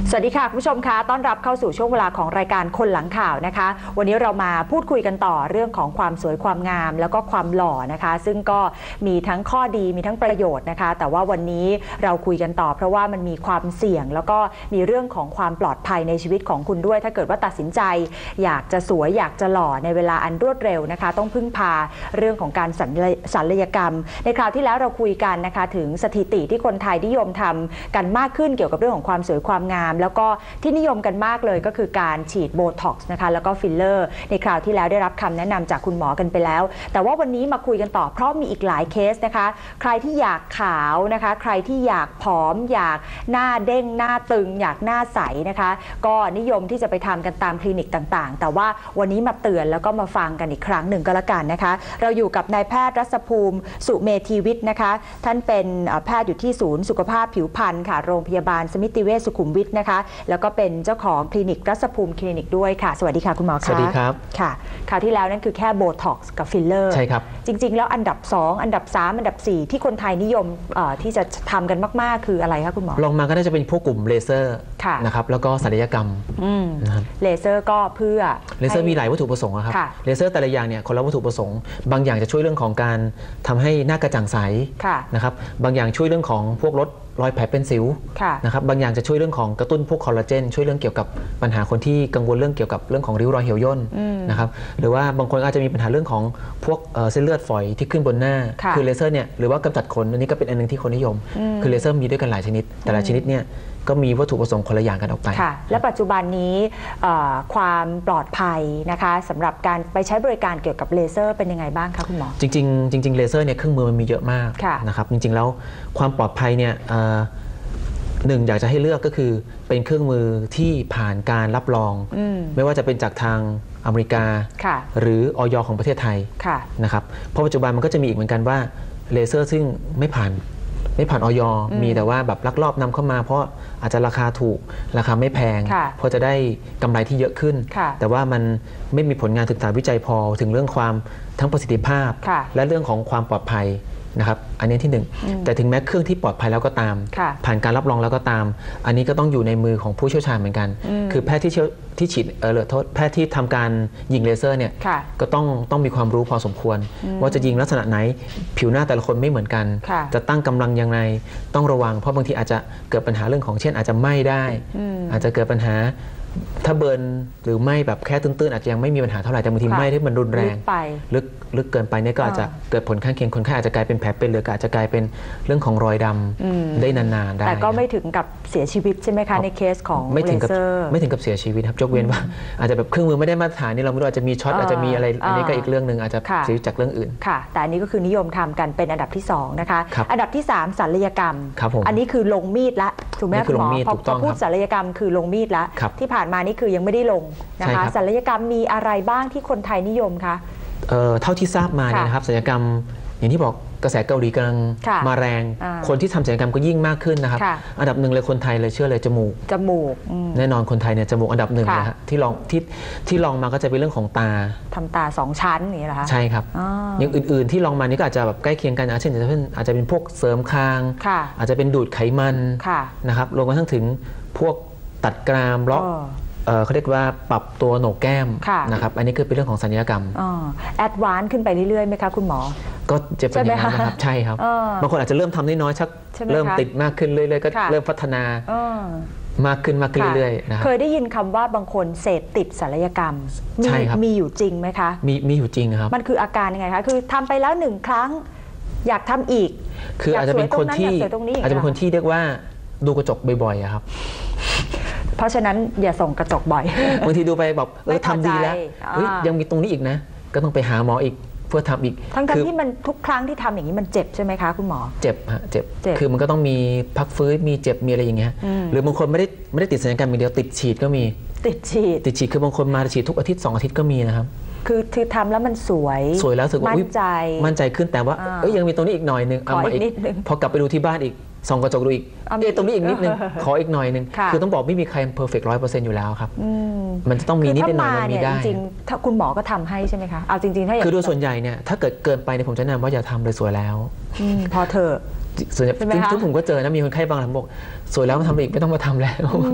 สวัสดีค่ะคุณผู้ชมคะต้อนรับเข้าสู่ช่วงเวลาของรายการคนหลังข่าวนะคะวันนี้เรามาพูดคุยกันต่อเรื่องของความสวยความงามแล้วก็ความหล่อนะคะซึ่งก็มีทั้งข้อดีมีทั้งประโยชน์นะคะแต่ว่าวันนี้เราคุยกันต่อเพราะว่ามันมีความเสี่ยงแล้วก็มีเรื่องของความปลอดภัยในชีวิตของคุณด้วยถ้าเกิดว่าตัดสินใจอยากจะสวยอยากจะหล่อในเวลาอันรวดเร็วนะคะต้องพึ่งพาเรื่องของการศัลยกรรมในคราวที่แล้วเราคุยกันนะคะถึงสถิติที่คนไทยนิยมทำกันมากขึ้นเกี่ยวกับเรื่องของความสวยความงามแล้วก็ที่นิยมกันมากเลยก็คือการฉีดโบท็อกซ์นะคะแล้วก็ฟิลเลอร์ในคราวที่แล้วได้รับคำแนะนำจากคุณหมอกันไปแล้วแต่ว่าวันนี้มาคุยกันต่อเพราะมีอีกหลายเคสนะคะใครที่อยากขาวนะคะใครที่อยากผอมอยากหน้าเด้งหน้าตึงอยากหน้าใสนะคะก็นิยมที่จะไปทำกันตามคลินิกต่างๆแต่ว่าวันนี้มาเตือนแล้วก็มาฟังกันอีกครั้งหนึ่งก็แล้วกันนะคะเราอยู่กับนายแพทย์รัศภูมิสุเมธีวิทย์นะคะท่านเป็นแพทย์อยู่ที่ศูนย์สุขภาพผิวพรรณค่ะโรงพยาบาลสมิติเวชสุขุมวิทนะคะแล้วก็เป็นเจ้าของคลินิกรัศภูมิคลินิกด้วยค่ะสวัสดีค่ะคุณหมอคะสวัสดีครับค่ะคราวที่แล้วนั่นคือแค่โบท็อกซ์กับฟิลเลอร์ใช่ครับจริงๆแล้วอันดับ2อันดับ3อันดับ4ที่คนไทยนิยมที่จะทำกันมากๆคืออะไรคะคุณหมอลงมาก็น่าจะเป็นพวกกลุ่มเลเซอร์นะครับแล้วก็ศัลยกรรมนะครับเลเซอร์ก็เพื่อเลเซอร์มีหลายวัตถุประสงค์ครับเลเซอร์แต่ละอย่างเนี่ยคนละวัตถุประสงค์บางอย่างจะช่วยเรื่องของการทำให้หน้ากระจ่างใสนะครับบางอย่างช่วยเรื่องของพวกลดรอยแผลเป็นสิวนะครับบางอย่างจะช่วยเรื่องของกระตุ้นพวกคอลลาเจนช่วยเรื่องเกี่ยวกับปัญหาคนที่กังวลเรื่องเกี่ยวกับเรื่องของริ้วรอยเหี่ยวย่นนะครับหรือว่าบางคนอาจจะมีปัญหาเรื่องของพวกเส้นเลือดฝอยที่ขึ้นบนหน้าคือเลเซอร์เนี่ยหรือว่ากำจัดขนอันนี้ก็เป็นอันนึงที่คนนิยมคือเลเซอร์มีด้วยกันหลายชนิดแต่ละชนิดเนี่ยก็มีวัตถุประสงค์คนละอย่างกันออกไปค่ะและปัจจุบันนี้ความปลอดภัยนะคะสำหรับการไปใช้บริการเกี่ยวกับเลเซอร์เป็นยังไงบ้างคะคุณหมอจริงเลเซอร์เนี่ยเครื่องมือมันมีเยอะมากนะครับจริงๆแล้วความปลอดภัยเนี่ยหนึ่งอยากจะให้เลือกก็คือเป็นเครื่องมือที่ผ่านการรับรองไม่ว่าจะเป็นจากทางอเมริกาหรืออย.ของประเทศไทยนะครับเพราะปัจจุบันมันก็จะมีอีกเหมือนกันว่าเลเซอร์ซึ่งไม่ผ่านอย.มีแต่ว่าแบบลักลอบนำเข้ามาเพราะอาจจะราคาถูกราคาไม่แพงเพราะจะได้กำไรที่เยอะขึ้นแต่ว่ามันไม่มีผลงานศึกษาวิจัยพอถึงเรื่องความทั้งประสิทธิภาพและเรื่องของความปลอดภัยนะครับอันนี้ที่1แต่ถึงแม้เครื่องที่ปลอดภัยแล้วก็ตามผ่านการรับรองแล้วก็ตามอันนี้ก็ต้องอยู่ในมือของผู้เชี่ยวชาญเหมือนกันคือแพทย์ที่ฉีดแพทย์ที่ทำการยิงเลเซอร์เนี่ยก็ต้องมีความรู้พอสมควรว่าจะยิงลักษณะไหนผิวหน้าแต่ละคนไม่เหมือนกันจะตั้งกำลังยังไงต้องระวังเพราะบางทีอาจจะเกิดปัญหาเรื่องของเช่นอาจจะไหม้ได้อาจจะเกิดปัญหาถ้าเบิร์นหรือไหม้แบบแค่ตื้นๆอาจจะยังไม่มีปัญหาเท่าไหร่แต่บางทีไหม้ที่มันรุนแรงลึกเกินไปเนี่ยก็อาจจะเกิดผลข้างเคียงคนไข้อาจจะกลายเป็นแผลเป็นหรืออาจจะกลายเป็นเรื่องของรอยดำได้นานๆได้แต่ก็ไม่ถึงกับเสียชีวิตใช่ไหมคะในเคสของเลเซอร์ไม่ถึงกับเสียชีวิตครับยกเว้นว่าอาจจะแบบเครื่องมือไม่ได้มาตรฐานนี่เราไม่รู้อาจจะมีช็อตอาจจะมีอะไรอันนี้ก็อีกเรื่องนึงอาจจะเสียจากเรื่องอื่นค่ะแต่อันนี้ก็คือนิยมทำกันเป็นอันดับที่2นะคะอันดับที่3ศัลยกรรมอันนี้คือลงมีดละถูกไหมคุณหมอพอพูดศัลยกรรมคือลงมีดละที่ผ่านมานี่คือยังไม่ได้ลงนะคะศัลยกรรมมีอะไรบ้างที่คนไทยนิยมคะเท่าที่ทราบมาเนี่ยนะครับศัลยกรรมอย่างที่บอกกระแสเกาหลีกำลังมาแรงคนที่ทำศัลยกรรมก็ยิ่งมากขึ้นนะครับอันดับ1เลยคนไทยเลยเชื่อเลยจมูกแน่นอนคนไทยเนี่ยจมูกอันดับ1เลยฮะที่ลองมาก็จะเป็นเรื่องของตาทำตา2ชั้นอย่างนี้เหรอคะใช่ครับอย่างอื่นๆที่ลองมานี่ก็อาจจะแบบใกล้เคียงกันเช่นอาจจะเป็นพวกเสริมคางอาจจะเป็นดูดไขมันนะครับรวมไปถึงพวกตัดกรามเลาะเขาเรียกว่าปรับตัวโหนกแก้มนะครับอันนี้คือเป็นเรื่องของศัลยกรรมแอดวานซ์ขึ้นไปเรื่อยๆไหมคะคุณหมอก็จะเป็นอย่างนั้นนะครับใช่ครับบางคนอาจจะเริ่มทำน้อยๆชักเริ่มติดมากขึ้นเรื่อยๆก็เริ่มพัฒนามากขึ้นเรื่อยๆนะครับเคยได้ยินคำว่าบางคนเสพติดศัลยกรรมมีอยู่จริงไหมคะมีอยู่จริงครับมันคืออาการยังไงคะคือทำไปแล้ว1 ครั้งอยากทำอีกคืออาจจะเป็นคนที่เรียกว่าดูกระจกบ่อยๆครับเพราะฉะนั้นอย่าส่งกระจกบ่อยบางทีดูไปแบบทำดีแล้วยังมีตรงนี้อีกนะก็ต้องไปหาหมออีกเพื่อทำอีกทั้งที่มันทุกครั้งที่ทำอย่างนี้มันเจ็บใช่ไหมคะคุณหมอเจ็บฮะเจ็บคือมันก็ต้องมีพักฟื้นมีเจ็บมีอะไรอย่างเงี้ยหรือบางคนไม่ได้ติดศัลยกรรมอย่างเดียวติดฉีดก็มีติดฉีดคือบางคนมาฉีดทุกอาทิตย์2 อาทิตย์ก็มีนะครับคือทำแล้วมันสวยแล้วรู้สึกว่ามั่นใจขึ้นแต่ว่ายังมีตรงนี้อีกหน่อยนึงเอามาอีกพอกลับไปดูที่บ้านอีกส่องกระจกดูอีกตรงนี้อีกนิดนึงขออีกหน่อยนึงคือต้องบอกไม่มีใครเพอร์เฟกต์100%อยู่แล้วครับมันจะต้องมีนิดหน่อยมันมีได้จริงๆถ้าคุณหมอก็ทำให้ใช่ไหมคะเอาจริงๆถ้าคือโดยส่วนใหญ่เนี่ยถ้าเกินไปเนี่ยผมจะแนะนำว่าอย่าทำเลยสวยแล้วพอเถอะส่วนใหญ่ซึ่งผมก็เจอนะมีคนไข้บางท่านบอกสวยแล้วมาทำอีกไม่ต้องมาทำแล้ว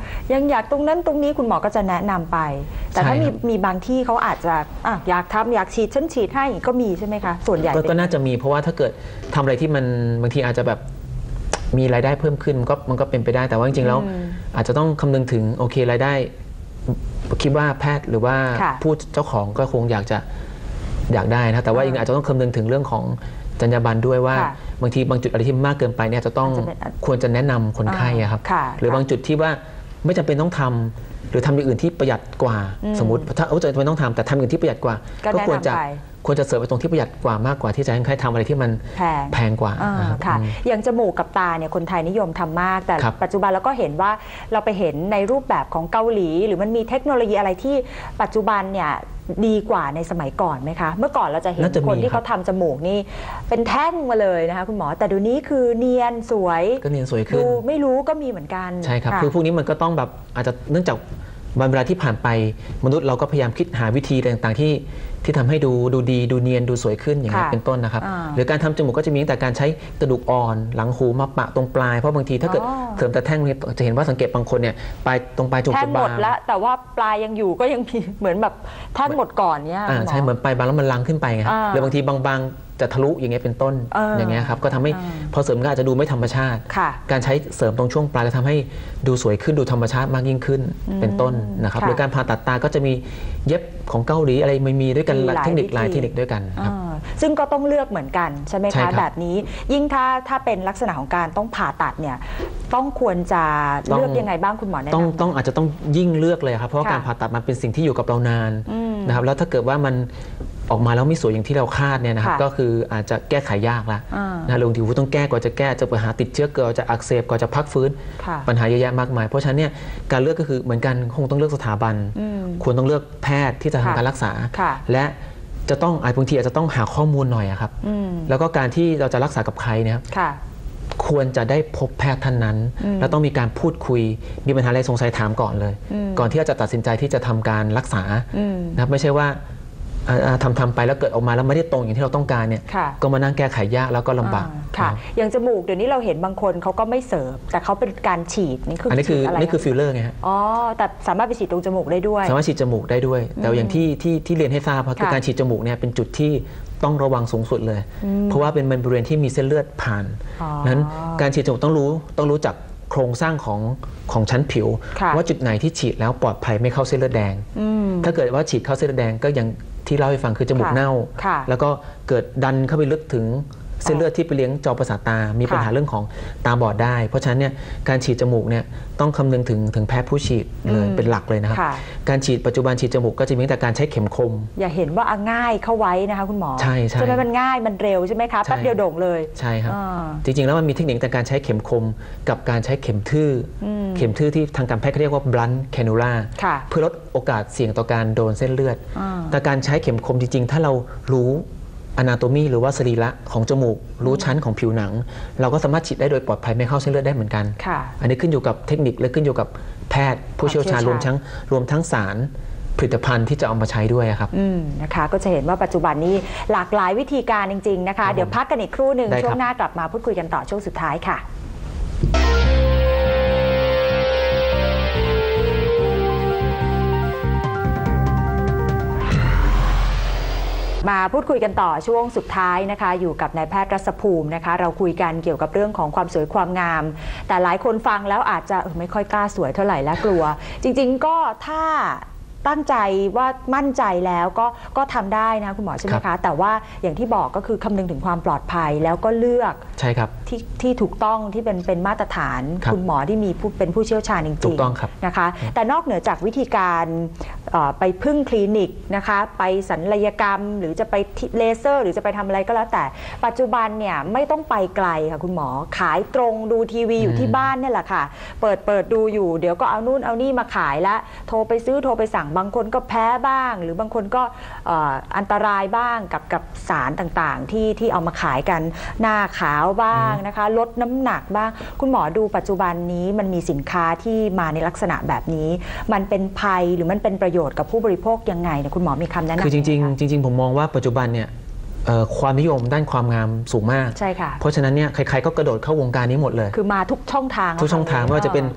ยังอยากตรงนั้นตรงนี้คุณหมอก็จะแนะนำไปแต่ถ้ามีบางที่เขาอาจจะอยากทำอยากฉีดฉันฉีดให้ก็มีใช่ไหมคะส่วนใหญ่ก็น่าจะมีเพราะว่าถ้าเกิดทำอะไรที่มันบางทีอาจจะแบบมีรายได้เพิ่มขึ้นมันก็เป็นไปได้แต่ว่าจริงๆแล้วอาจจะต้องคำนึงถึงโอเครายได้คิดว่าแพทย์หรือว่าผู้เจ้าของก็คงอยากได้นะแต่ว่ายังอาจจะต้องคำนึงถึงเรื่องของจรรยาบรรณด้วยว่าบางทีบางจุดอะไรที่มากเกินไปเนี่ยจะต้องควรจะแนะนำคนไข้ครับหรือบางจุดที่ว่าไม่จำเป็นต้องทำหรือทำอย่างอื่นที่ประหยัดกว่าสมมติถ้าจะเป็นต้องทำแต่ทำอย่างอื่นที่ประหยัดกว่าก็ควรจะเสริมไปตรงที่ประหยัดกว่ามากกว่าที่จะให้ใครทำอะไรที่มันแพงกว่าค่ะอย่างจมูกกับตาเนี่ยคนไทยนิยมทำมากแต่ปัจจุบันเราก็เห็นว่าเราไปเห็นในรูปแบบของเกาหลีหรือมันมีเทคโนโลยีอะไรที่ปัจจุบันเนี่ยดีกว่าในสมัยก่อนไหมคะเมื่อก่อนเราจะเห็นคนที่เขาทำจมูกนี่เป็นแท่งมาเลยนะคะคุณหมอแต่เดี๋ยวนี้คือเนียนสวยก็เนียนสวยขึ้นดูไม่รู้ก็มีเหมือนกันใช่ครับคือพวกนี้มันก็ต้องแบบอาจจะเนื่องจากวันเวลาที่ผ่านไปมนุษย์เราก็พยายามคิดหาวิธีต่างๆที่ทำให้ดูดีดูเนียนดูสวยขึ้นอย่างนี้เป็นต้นนะครับหรือการทำจมูกก็จะมีตั้งแต่การใช้กระดูกอ่อนหลังหูมาปะตรงปลายเพราะบางทีถ้าเกิดเสริมแต่แท่งจะเห็นว่าสังเกตบางคนเนี่ยปลายตรงปลายจมูกจะบางแท่งหมดแล้วแต่ว่าปลายยังอยู่ก็ยังมีเหมือนแบบแท่งหมดก่อนเนี่ยใช่เหมือนปลายบางแล้วมันลังขึ้นไปไงหรือบางทีบางจะทะลุอย่างเงี้ยเป็นต้นอย่างเงี้ยครับก็ทำให้พอเสริมก็อาจจะดูไม่ธรรมชาติการใช้เสริมตรงช่วงปลายก็ทำให้ดูสวยขึ้นดูธรรมชาติมากยิ่งขึ้นเป็นต้นนะครับหรือการผ่าตัดตาก็จะมีเย็บของเกาหลีอะไรไม่มีด้วยกันเทคนิคหลายเทคนิคด้วยกันครับซึ่งก็ต้องเลือกเหมือนกันใช่ไหมคะแบบนี้ยิ่งถ้าเป็นลักษณะของการต้องผ่าตัดเนี่ยต้องควรจะเลือกยังไงบ้างคุณหมอแนะนำต้องอาจจะต้องยิ่งเลือกเลยครับเพราะการผ่าตัดมันเป็นสิ่งที่อยู่กับเรานานนะครับแล้วถ้าเกิดว่ามันออกมาแล้วไม่สวยอย่างที่เราคาดเนี่ยนะครับก็คืออาจจะแก้ไขยากละนะบางทีต้องแก้ก่อนจะแก้จะปัญหาติดเชื้อเกิดจะอักเสบก่อนจะพักฟื้นปัญหาเยอะแยะมากมายเพราะฉะนั้นเนี่ยการเลือกก็คือเหมือนกันคงต้องเลือกสถาบันควรต้องเลือกแพทย์ที่จะทำการรักษาและจะต้องบางทีอาจจะต้องหาข้อมูลหน่อยครับแล้วก็การที่เราจะรักษากับใครเนี่ยควรจะได้พบแพทย์ท่านนั้นแล้วต้องมีการพูดคุยมีปัญหาอะไรสงสัยถามก่อนเลยก่อนที่จะตัดสินใจที่จะทำการรักษานะครับไม่ใช่ว่าทำไปแล้วเกิดออกมาแล้วไม่ได้ตรงอย่างที่เราต้องการเนี่ยก็มานั่งแก้ไขยากแล้วก็ลำบากค่ะอย่างจมูกเดี๋ยวนี้เราเห็นบางคนเขาก็ไม่เสริมแต่เขาเป็นการฉีดนี่คือฟิลเลอร์ไงฮะอ๋อแต่สามารถไปฉีดตรงจมูกได้ด้วยสามารถฉีดจมูกได้ด้วยแต่อย่างที่เรียนให้ทราบคือการฉีดจมูกเนี่ยเป็นจุดที่ต้องระวังสูงสุดเลยเพราะว่าเป็นบริเวณที่มีเส้นเลือดผ่านนั้นการฉีดจมูกต้องรู้จักโครงสร้างของชั้นผิวว่าจุดไหนที่ฉีดแล้วปลอดภัยไม่เข้าเส้นเลือดแดงถ้าเกิดว่าฉีดเข้าเส้นเลือดแดงก็ยังที่เล่าให้ฟังคือจมูกเน่าแล้วก็เกิดดันเข้าไปลึกถึงเส้นเลือดที่ไปเลี้ยงจอประสาทตามีปัญหาเรื่องของตาบอดได้เพราะฉะนั้นเนี่ยการฉีดจมูกเนี่ยต้องคำนึงถึงแพทย์ผู้ฉีดเลยเป็นหลักเลยนะครับการฉีดปัจจุบันฉีดจมูกก็จะมีแต่การใช้เข็มคมอย่าเห็นว่าง่ายเข้าไว้นะคะคุณหมอใช่ใช่ไหมมันง่ายมันเร็วใช่ไหมคะแป๊บเดียวโด่งเลยใช่ครับจริงๆแล้วมันมีเทคนิคในการใช้เข็มคมกับการใช้เข็มทื่อที่ทางการแพทย์เขาเรียกว่า blunt cannula เพื่อลดโอกาสเสี่ยงต่อการโดนเส้นเลือดแต่การใช้เข็มคมจริงๆถ้าเรารู้anatomy หรือว่าสรีระของจมูกรู้ชั้นของผิวหนังเราก็สามารถฉีดได้โดยปลอดภัยไม่เข้าเส้นเลือดได้เหมือนกันอันนี้ขึ้นอยู่กับเทคนิคและขึ้นอยู่กับแพทย์ผู้เชี่ยวชาญรวมทั้งสารผลิตภัณฑ์ที่จะเอามาใช้ด้วยครับนะคะก็จะเห็นว่าปัจจุบันนี้หลากหลายวิธีการจริงๆนะคะเดี๋ยวพักกันอีกครู่หนึ่งช่วงหน้ากลับมาพูดคุยกันต่อช่วงสุดท้ายค่ะมาพูดคุยกันต่อช่วงสุดท้ายนะคะอยู่กับนายแพทย์รัศภูมินะคะเราคุยกันเกี่ยวกับเรื่องของความสวยความงามแต่หลายคนฟังแล้วอาจจะไม่ค่อยกล้าสวยเท่าไหร่และกลัวจริงๆก็ถ้าตั้งใจว่ามั่นใจแล้วก็ทำได้นะคุณหมอใช่ไหมคะแต่ว่าอย่างที่บอกก็คือคำนึงถึงความปลอดภัยแล้วก็เลือกใช่ครับที่ถูกต้องที่เป็นมาตรฐานคุณหมอที่มีเป็นผู้เชี่ยวชาญจริงๆถูกต้องครับนะคะแต่นอกเหนือจากวิธีการไปพึ่งคลินิกนะคะไปศัลยกรรมหรือจะไปเลเซอร์หรือจะไปทำอะไรก็แล้วแต่ปัจจุบันเนี่ยไม่ต้องไปไกลค่ะคุณหมอขายตรงดูทีวีอยู่ที่บ้านนี่แหละค่ะเปิดดูอยู่เดี๋ยวก็เอานู่นเอานี่มาขายแล้วโทรไปซื้อโทรไปสั่งบางคนก็แพ้บ้างหรือบางคนก็อันตรายบ้างกับสารต่างๆที่เอามาขายกันหน้าขาวบ้างนะคะลดน้ำหนักบ้างคุณหมอดูปัจจุบันนี้มันมีสินค้าที่มาในลักษณะแบบนี้มันเป็นภัยหรือมันเป็นประโยชน์กับผู้บริโภคยังไงเนี่ยคุณหมอมีคำแนะนำคือจริงผมมองว่าปัจจุบันเนี่ยความนิยมด้านความงามสูงมากใช่ค่ะเพราะฉะนั้นเนี่ยใครๆก็กระโดดเข้าวงการนี้หมดเลยคือมาทุกช่องทางไม่ว่าจะเป็น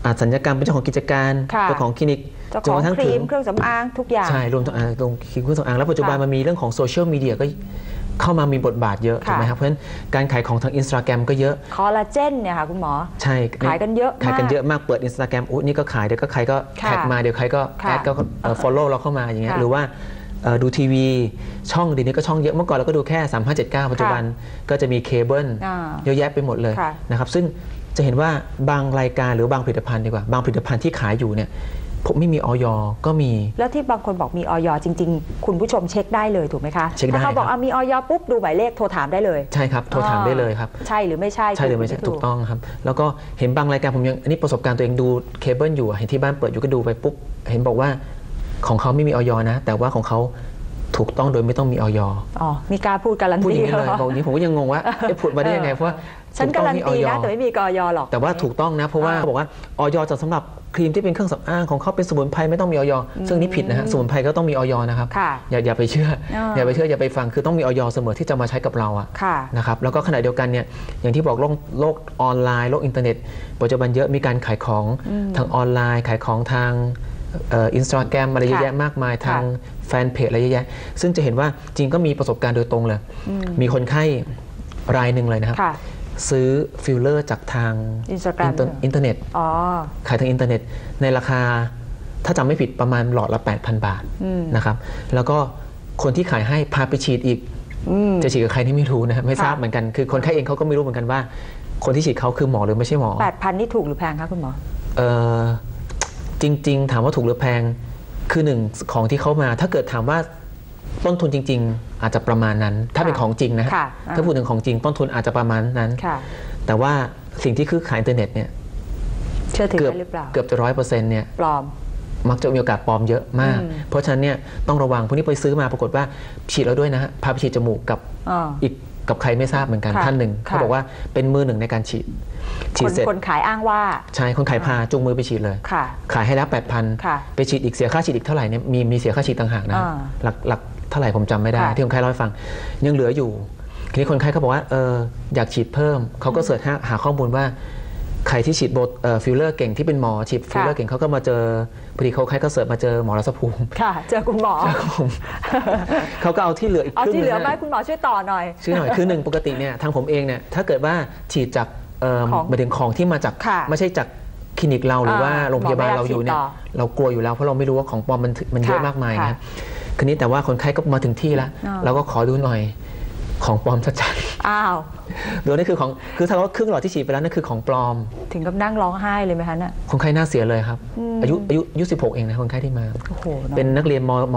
สัญญกรรมเป็นเจ้าของกิจการเจ้าของคลินิกเจ้าของครีมเครื่องสำอางทุกอย่างใช่รวมทั้งครีมเครื่องสำอางแล้วปัจจุบันมันมีเรื่องของโซเชียลมีเดียก็เข้ามามีบทบาทเยอะถูกไหมครับเพราะฉะนั้นการขายของทาง Instagram ก็เยอะคอลลาเจนเนี่ยค่ะคุณหมอใช่ขายกันเยอะมากเปิด Instagram นี่ก็ขายเดี๋ยวก็ใครก็แท็กมาเดี๋ยวใครก็แอดก็ follow เราเข้ามาอย่างเงี้ยหรือว่าดูทีวีช่องดีนี้ก็ช่องเยอะเมื่อก่อนเราก็ดูแค่3579ปัจจุบันก็จะมีเคเบิลเยอะแยะไปหมดเลยนะครับซึ่งจะเห็นว่าบางรายการหรือบางผลิตภัณฑ์ดีกว่าบางผลิตภัณฑ์ที่ขายอยู่เนี่ยผมไม่มีอย.ก็มีแล้วที่บางคนบอกมีอย.จริงๆคุณผู้ชมเช็คได้เลยถูกไหมคะเช็คได้ถ้าเขาบอกมีอย.ปุ๊บดูหมายเลขโทรถามได้เลยใช่ครับโทรถามได้เลยครับใช่หรือไม่ใช่ใช่หรือไม่ใช่ถูกต้องครับแล้วก็เห็นบางรายการผมยังอันนี้ประสบการณ์ตัวเองดูเคเบิลอยู่เห็นที่บ้านเปิดอยู่ก็ดูไปปุ๊บเห็นบอกว่าของเขาไม่มีอย.นะแต่ว่าของเขาถูกต้องโดยไม่ต้องมีอย. มีการพูดการันตีพูดอย่างนี้เลยบอกอย่างนี้ผมก็ยังงงว่าพูดมาได้ยังไงเพราะว่าฉันการันตีนะแต่ไม่มีอย.หรอกแต่ว่าถูกต้องนะเพราะว่าบอกว่าอย.จะสำหรับครีมที่เป็นเครื่องสำอางของเขาเป็นสมุนไพรไม่ต้องมีอย.ซึ่งนี่ผิดนะฮะสมุนไพรก็ต้องมีอย.นะครับอย่าไปเชื่ออย่าไปฟังคือต้องมีอย.เสมอที่จะมาใช้กับเราอะนะครับแล้วก็ขณะเดียวกันเนี่ยอย่างที่บอกโลกออนไลน์โลกอินเทอร์เน็ตปัจจุบันเยอะมีการขายของทางออนไลน์ขายของทางInstagram อะไรเยอะแยะมากมายทางแฟนเพจอะไรเยอะแยะซึ่งจะเห็นว่าจริงก็มีประสบการณ์โดยตรงเลยมีคนไข้รายหนึ่งเลยนะครับซื้อฟิลเลอร์จากทางอินเทอร์เน็ตขายทางอินเทอร์เน็ตในราคาถ้าจำไม่ผิดประมาณหลอดละ 8,000 บาทนะครับแล้วก็คนที่ขายให้พาไปฉีดอีกจะฉีดกับใครที่ไม่รู้นะครับไม่ทราบเหมือนกันคือคนไข้เองเขาก็ไม่รู้เหมือนกันว่าคนที่ฉีดเขาคือหมอหรือไม่ใช่หมอ 8,000 นี่ถูกหรือแพงคะคุณหมอจริงๆถามว่าถูกหรือแพงคือหนึ่งของที่เขามาถ้าเกิดถามว่าต้นทุนจริงๆอาจจะประมาณนั้นถ้าเป็นของจริงนะถ้าพูดถึงของจริงต้นทุนอาจจะประมาณนั้นแต่ว่าสิ่งที่คือขายอินเทอร์เน็ตเนี่ยเชื่อถือได้หรือเปล่าเกือบจะ100%เนี่ยปลอมมักจะมีโอกาสปลอมเยอะมากเพราะฉะนั้นเนี่ยต้องระวังพวกนี้ไปซื้อมาปรากฏว่าฉีดแล้วด้วยนะฮะพาไปฉีดจมูกกับใครไม่ทราบเหมือนกันท่านหนึ่งเขาบอกว่าเป็นมือหนึ่งในการฉีดเสร็จคนขายอ้างว่าใช่คนขายพาจูงมือไปฉีดเลยขายให้แล้ว 8,000 ไปฉีดอีกเสียค่าฉีดอีกเท่าไหร่เนี่ยมีเสียค่าฉีดต่างหากนะหลักเท่าไหร่ผมจำไม่ได้ที่คนไข้เล่าให้ฟังยังเหลืออยู่ทีนี้คนไข้เขาบอกว่าอยากฉีดเพิ่มเขาก็เสิร์ชหาข้อมูลว่าใครที่ฉีดฟิลเลอร์เก่งที่เป็นหมอฉีดฟิลเลอร์เก่งเขาก็มาเจอพอดีเขาใครก็เสิร์ชมาเจอหมอรัศภูมิค่ะเจอคุณหมอเขาก็เอาที่เหลืออีกครึ่งนึงที่เหลือไหมคุณหมอช่วยต่อหน่อยช่วยหน่อยคือหนึ่งปกติเนี่ยทางผมเองเนี่ยถ้าเกิดว่าฉีดจากหมายถึงของที่มาจากไม่ใช่จากคลินิกเราหรือว่าโรงพยาบาลเราอยู่เนี่ยเรากลัวอยู่แล้วเพราะเราไม่รู้ว่าของปลอมมันเยอะมากมายนะคืนนี้แต่ว่าคนไข้ก็มาถึงที่แล้วเราก็ขอดูหน่อยของปลอมชัดๆอ้าวดูนี่คือถ้าว่าครึ่งหลอดที่ฉีดไปแล้วนั่นคือของปลอมถึงกับนั่งร้องไห้เลยไหมคะเนี่ยคนไข้หน้าเสียเลยครับอายุ16เองนะคนไข้ที่มาเป็นนักเรียนม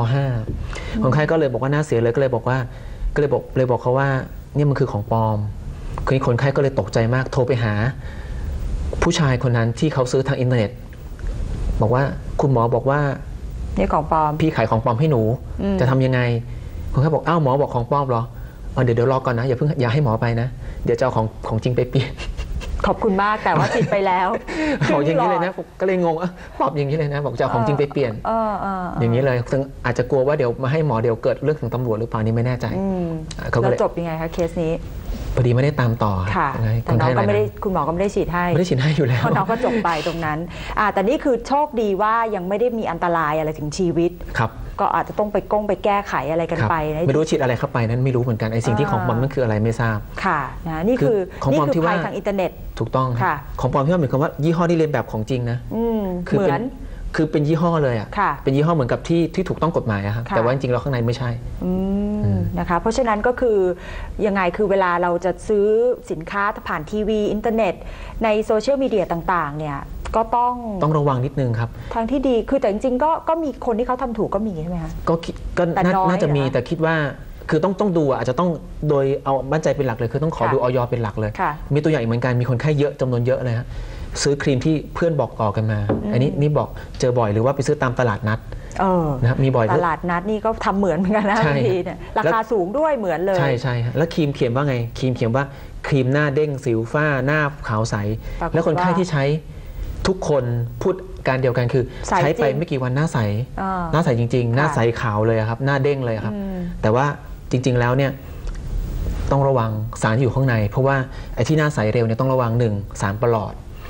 .5 คนไข้ก็เลยบอกว่าหน้าเสียเลยก็เลยบอกเขาว่านี่มันคือของปลอมคือคนไข้ก็เลยตกใจมากโทรไปหาผู้ชายคนนั้นที่เขาซื้อทางอินเทอร์เน็ตบอกว่าคุณหมอบอกว่านี่ของปลอมพี่ขายของปลอมให้หนูจะทำยังไงคนไข้บอกอ้าวหมอบอกของปลอมเหรอเดี๋ยวรอก่อนนะอย่าให้หมอไปนะเดี๋ยวจะเอาของจริงไปเปลี่ยนขอบคุณมากแต่ว่าผิดไปแล้วบอกอย่างนี้เลยนะก็เลยงงตอบอย่างนี้เลยนะบอกจะเอาของจริงไปเปลี่ยนอย่างนี้เลยซึ่งอาจจะกลัวว่าเดี๋ยวมาให้หมอเดี๋ยวเกิดเรื่องถึงตำรวจหรือเปล่านี่ไม่แน่ใจแล้วจบยังไงคะเคสนี้พอดีไม่ได้ตามต่อค่ะแต่น้องก็ไม่ได้คุณหมอก็ไม่ได้ฉีดให้อยู่แล้วน้องก็จบไปตรงนั้นแต่นี่คือโชคดีว่ายังไม่ได้มีอันตรายอะไรถึงชีวิตครับก็อาจจะต้องไปแก้ไขอะไรกันไปไม่รู้ฉีดอะไรเข้าไปนั้นไม่รู้เหมือนกันไอ้สิ่งที่ของปลอมนั่นคืออะไรไม่ทราบค่ะนะนี่คือภัยทางอินเทอร์เน็ตถูกต้องของปลอมที่ว่าหมายความว่ายี่ห้อที่เลียนแบบของจริงนะคือเป็นยี่ห้อเลยอ่ะเป็นยี่ห้อเหมือนกับที่ถูกต้องกฎหมายอะครับแต่ว่าจริงๆเราข้างในไม่ใช่นะคะเพราะฉะนั้นก็คือยังไงคือเวลาเราจะซื้อสินค้าผ่านทีวีอินเทอร์เน็ตในโซเชียลมีเดียต่างๆเนี่ยก็ต้องระวังนิดนึงครับทางที่ดีคือแต่จริงๆก็มีคนที่เขาทำถูกก็มีใช่ไหมคะก็น่าจะมีแต่คิดว่าคือต้องดูอาจจะต้องโดยเอามั่นใจเป็นหลักเลยคือต้องขอดูอย.เป็นหลักเลยมีตัวอย่างเหมือนกันมีคนไข้เยอะจำนวนเยอะเลยฮะซื้อครีมที่เพื่อนบอกต่อกันมาอันนี้นี่บอกเจอบ่อยหรือว่าไปซื้อตามตลาดนัดนะครับมีบ่อยตลาดนัดนี่ก็ทำเหมือนกันนะบางทีเนี่ยราคาสูงด้วยเหมือนเลยใช่แล้วครีมเขียนว่าไงครีมเขียนว่าครีมหน้าเด้งสิวฝ้าหน้าขาวใสแล้วคนไข้ที่ใช้ทุกคนพูดการเดียวกันคือใช้ไปไม่กี่วันหน้าใสจริงๆหน้าใสขาวเลยครับหน้าเด้งเลยครับแต่ว่าจริงๆแล้วเนี่ยต้องระวังสารอยู่ข้างในเพราะว่าไอ้ที่หน้าใสเร็วเนี่ยต้องระวัง1 สารประหลอด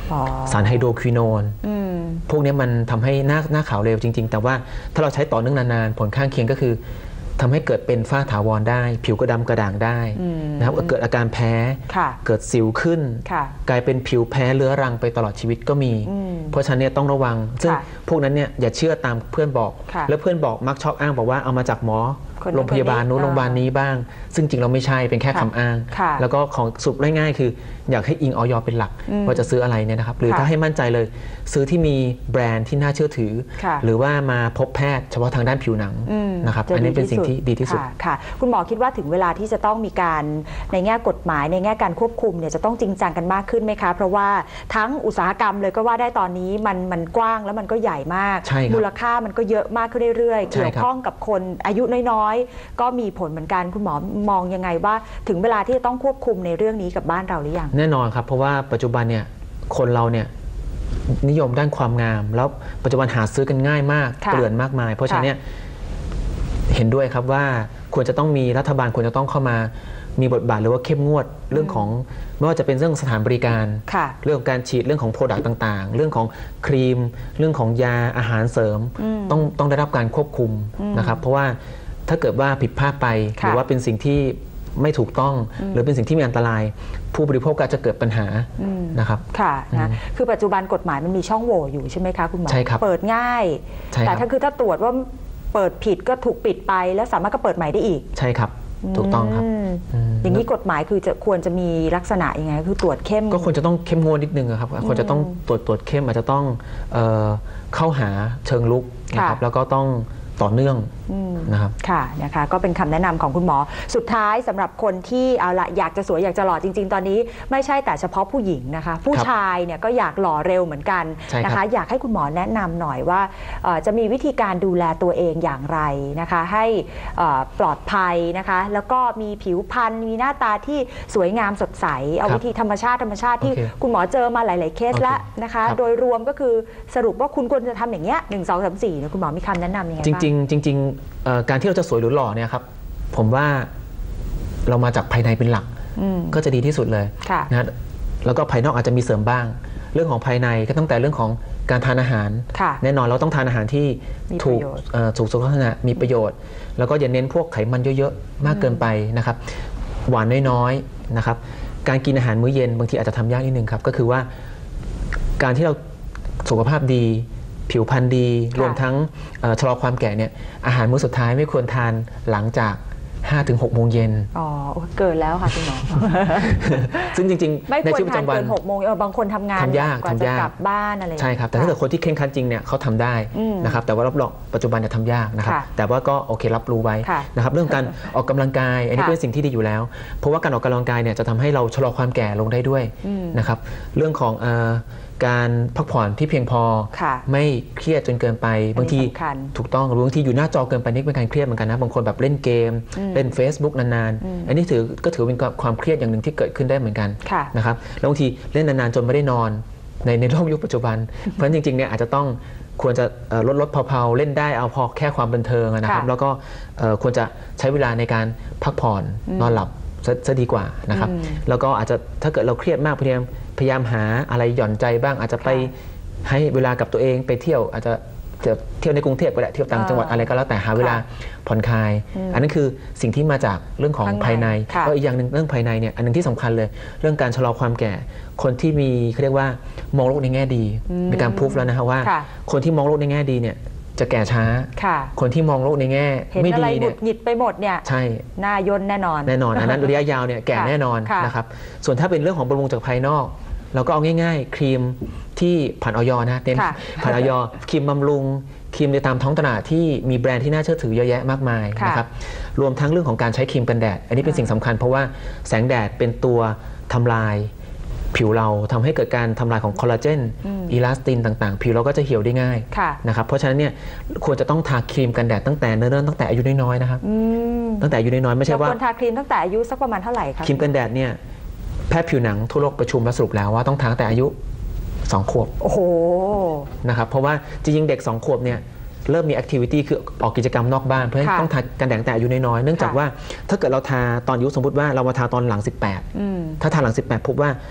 สารไฮโดรควิโนนพวกนี้มันทำให้หน้าขาวเร็วจริงๆแต่ว่าถ้าเราใช้ต่อเนื่องนานๆผลข้างเคียงก็คือทำให้เกิดเป็นฝ้าถาวรได้ผิวกระดำกระด่างได้นะครับเกิดอาการแพ้เกิดสิวขึ้นกลายเป็นผิวแพ้เรื้อรังไปตลอดชีวิตก็มีเพราะฉะนั้นเนี่ยต้องระวังซึ่งพวกนั้นเนี่ยอย่าเชื่อตามเพื่อนบอกแล้วเพื่อนบอกมักชอบอ้างบอกว่าเอามาจากหมอโรงพยาบาลนู้นโรงพยาบาลนี้บ้างซึ่งจริงเราไม่ใช่เป็นแค่คำอ้างแล้วก็ของสุดง่ายๆคืออยากให้อิงออยเป็นหลักว่าจะซื้ออะไรเนี่ยนะครับหรือถ้าให้มั่นใจเลยซื้อที่มีแบรนด์ที่น่าเชื่อถือหรือว่ามาพบแพทย์เฉพาะทางด้านผิวหนังนะครับอันนี้เป็นสิ่งที่ดีที่สุดค่ะคุณหมอคิดว่าถึงเวลาที่จะต้องมีการในแง่กฎหมายในแง่การควบคุมเนี่ยจะต้องจริงจังกันมากขึ้นไหมคะเพราะว่าทั้งอุตสาหกรรมเลยก็ว่าได้ตอนนี้มันกว้างแล้วมันก็ใหญ่มากมูลค่ามันก็เยอะมากขึ้นเรื่อยๆเกี่ยวข้องกับคนอายุน้อยๆก็มีผลเหมือนกันคุณหมอมองยังไงว่าถึงเวลาที่จะต้องควบคุมในเรื่องนี้กับบ้านเราหรือยังแน่นอนครับเพราะว่าปัจจุบันเนี่ยคนเราเนี่ยนิยมด้านความงามแล้วปัจจุบันหาซื้อกันง่ายมากเกลื่อนมากมายเพราะฉะนั้นเนี่ยเห็นด้วยครับว่าควรจะต้องมีรัฐบาลควรจะต้องเข้ามามีบทบาทหรือว่าเข้มงวดเรื่องของไม่ว่าจะเป็นเรื่องสถานบริการเรื่องการฉีดเรื่องของโปรดักต์ต่างๆเรื่องของครีมเรื่องของยาอาหารเสริมต้องได้รับการควบคุมนะครับเพราะว่าถ้าเกิดว่าผิดพลาดไปหรือว่าเป็นสิ่งที่ไม่ถูกต้องหรือเป็นสิ่งที่มีอันตรายผู้บริโภคก็จะเกิดปัญหานะครับค่ะนะคือปัจจุบันกฎหมายมันมีช่องโหว่อยู่ใช่ไหมคะคุณหมอเปิดง่ายแต่ถ้าตรวจว่าเปิดผิดก็ถูกปิดไปแล้วสามารถก็เปิดใหม่ได้อีกใช่ครับถูกต้องครับอย่างนี้กฎหมายคือควรจะมีลักษณะยังไงคือตรวจเข้มก็ควรจะต้องเข้มงวดนิดนึงครับควรจะต้องตรวจเข้มอาจจะต้องเข้าหาเชิงลุกนะครับแล้วก็ต้องต่อเนื่องนะครับค่ะนะคะก็เป็นคำแนะนำของคุณหมอสุดท้ายสำหรับคนที่เอาละอยากจะสวยอยากจะหล่อจริงๆตอนนี้ไม่ใช่แต่เฉพาะผู้หญิงนะคะผู้ชายเนี่ยก็อยากหล่อเร็วเหมือนกันนะคะอยากให้คุณหมอแนะนำหน่อยว่าจะมีวิธีการดูแลตัวเองอย่างไรนะคะให้ปลอดภัยนะคะแล้วก็มีผิวพรรณมีหน้าตาที่สวยงามสดใสเอาวิธีธรรมชาติที่คุณหมอเจอมาหลายๆเคสแล้วนะคะโดยรวมก็คือสรุปว่าคุณควรจะทำอย่างเงี้ย1 2 3 4เนี่ยคุณหมอมีคำแนะนำยังไงบ้างจริงการที่เราจะสวยหรือหล่อเนี่ยครับผมว่าเรามาจากภายในเป็นหลักก็จะดีที่สุดเลยนะแล้วก็ภายนอกอาจจะมีเสริมบ้างเรื่องของภายในก็ตั้งแต่เรื่องของการทานอาหารแน่นอนเราต้องทานอาหารที่ถูกสุขลักษณะมีประโยชน์แล้วก็อย่าเน้นพวกไขมันเยอะๆมากเกินไปนะครับหวานน้อยๆนะครับการกินอาหารมื้อเย็นบางทีอาจจะทำยากนิดนึงครับก็คือว่าการที่เราสุขภาพดีผิวพรรณดีรวมทั้งชะลอความแก่เนี่ยอาหารมื้อสุดท้ายไม่ควรทานหลังจาก 5-6 โมงเย็นอ๋อเกินแล้วค่ะคุณหมอซึ่งจริงๆในชีวิตประจำวันไม่ควรทานเกิน6 โมงบางคนทำงานกว่าจะกลับบ้านอะไรใช่ครับแต่ถ้าเกิดคนที่เคร่งครัดจริงเนี่ยเขาทำได้นะครับแต่ว่ารับรองปัจจุบันจะทำยากนะครับแต่ว่าก็โอเครับรู้ไว้นะครับเรื่องการออกกำลังกายอันนี้เป็นสิ่งที่ดีอยู่แล้วเพราะว่าการออกกำลังกายเนี่ยจะทำให้เราชะลอความแก่ลงได้ด้วยนะครับเรื่องของการพักผ่อนที่เพียงพอไม่เครียดจนเกินไปบางทีถูกต้องบางทีอยู่หน้าจอเกินไปนี่เป็นการเครียดเหมือนกันนะบางคนแบบเล่นเกมเล่น Facebook นานๆอันนี้ถือเป็นความเครียดอย่างหนึ่งที่เกิดขึ้นได้เหมือนกันนะครับแล้วบางทีเล่นนานๆจนไม่ได้นอนในโลกยุคปัจจุบันเพราะฉะนั้นจริงๆเนี่ยอาจจะต้องควรจะลดเผาๆเล่นได้เอาพอแค่ความบันเทิงนะครับแล้วก็ควรจะใช้เวลาในการพักผ่อนนอนหลับจะดีกว่านะครับแล้วก็อาจจะถ้าเกิดเราเครียดมากพยายามหาอะไรหย่อนใจบ้างอาจจะไปให้เวลากับตัวเองไปเที่ยวอาจจะเที่ยวในกรุงเทพก็ได้เที่ยวต่างจังหวัดอะไรก็แล้วแต่หาเวลาผ่อนคลายอันนั้นคือสิ่งที่มาจากเรื่องของภายในก็อีกอย่างหนึ่งเรื่องภายในเนี่ยอันนึงที่สำคัญเลยเรื่องการชะลอความแก่คนที่มีเขาเรียกว่ามองโลกในแง่ดีมีการพูดแล้วนะครับว่าคนที่มองโลกในแง่ดีเนี่ยจะแก่ช้าคนที่มองโลกในแง่ไม่ดีเนี่ยหงิดไปหมดเนี่ยใช่หน้าย่นแน่นอนอันนั้นระยะยาวเนี่ยแก่แน่นอนนะครับส่วนถ้าเป็นเรื่องของบำรุงจากภายนอกเราก็เอาง่ายๆครีมที่ผ่านอย.นะเน้นผ่านอย.ครีมบำรุงครีมในตามท้องตลาดที่มีแบรนด์ที่น่าเชื่อถือเยอะแยะมากมายนะครับรวมทั้งเรื่องของการใช้ครีมกันแดดอันนี้เป็นสิ่งสำคัญเพราะว่าแสงแดดเป็นตัวทำลายผิวเราทำให้เกิดการทำลายของคอลลาเจนอีลาสตินต่างๆผิวเราก็จะเหี่ยวได้ง่ายนะครับเพราะฉะนั้นเนี่ยควรจะต้องทาครีมกันแดดตั้งแต่เนิ่นๆตั้งแต่อายุน้อยๆนะครับตั้งแต่อายุน้อยๆไม่ใช่ว่าควรทาครีมตั้งแต่อายุสักประมาณเท่าไหร่คะครีมกันแดดเนี่ยแพทย์ผิวหนังทั่วโลกประชุมและสรุปแล้วว่าต้องทาตั้งแต่อายุ2 ขวบโอ้โหนะครับเพราะว่าจริงๆเด็ก2 ขวบเนี่ยเริ่มมีแอคทิวิตี้คือออกกิจกรรมนอกบ้านเพราะฉะนั้นต้องทากันแดดแต่อายุน้อยๆเนื่องจากว่าถ้าเกิดเราทาตอนอายุสมมติว่าเรามาทาตอนหลัง18ถ้าทาหลัง18พบว่า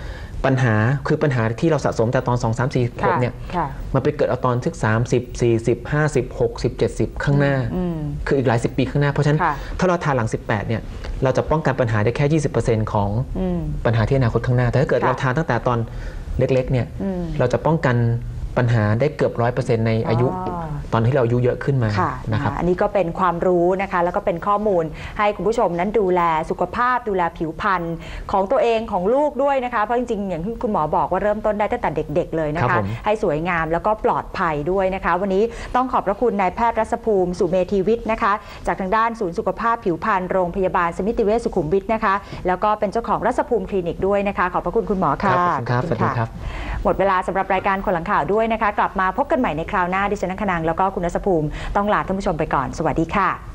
ปัญหาที่เราสะสมจากตอน2 3 4 ขวบเนี่ยมันไปเกิดเอาตอนที่30 40 50 60 70ข้างหน้าคืออีกหลาย10 ปีข้างหน้าเพราะฉะนั้นถ้าเราทานหลัง18เนี่ยเราจะป้องกันปัญหาได้แค่ 20% ของปัญหาที่อนาคตข้างหน้าแต่ถ้าเกิดเราทานตั้งแต่ตอนเล็กๆเนี่ยเราจะป้องกันปัญหาได้เกือบ 100% ในอายุตอนที่เราอายุเยอะขึ้นมานะครับอันนี้ก็เป็นความรู้นะคะแล้วก็เป็นข้อมูลให้คุณผู้ชมนั้นดูแลสุขภาพดูแลผิวพรรณของตัวเองของลูกด้วยนะคะเพราะจริงๆอย่างที่คุณหมอบอกว่าเริ่มต้นได้ตั้งแต่เด็กๆเลยนะคะให้สวยงามแล้วก็ปลอดภัยด้วยนะคะวันนี้ต้องขอบพระคุณนายแพทย์รัศภูมิสุเมธีวิทย์นะคะจากทางด้านศูนย์สุขภาพผิวพรรณโรงพยาบาลสมิติเวชสุขุมวิทนะคะแล้วก็เป็นเจ้าของรัศภูมิคลินิกด้วยนะคะขอบพระคุณคุณหมอค่ะครับสวัสดีครับหมดเวลาสำหรับรายการคนหลังข่าวด้วยนะคะกลับมาพบกันใหม่ในคราวหน้าดิฉันนคนังแล้วก็คุณรัศภูมิต้องลาท่านผู้ชมไปก่อนสวัสดีค่ะ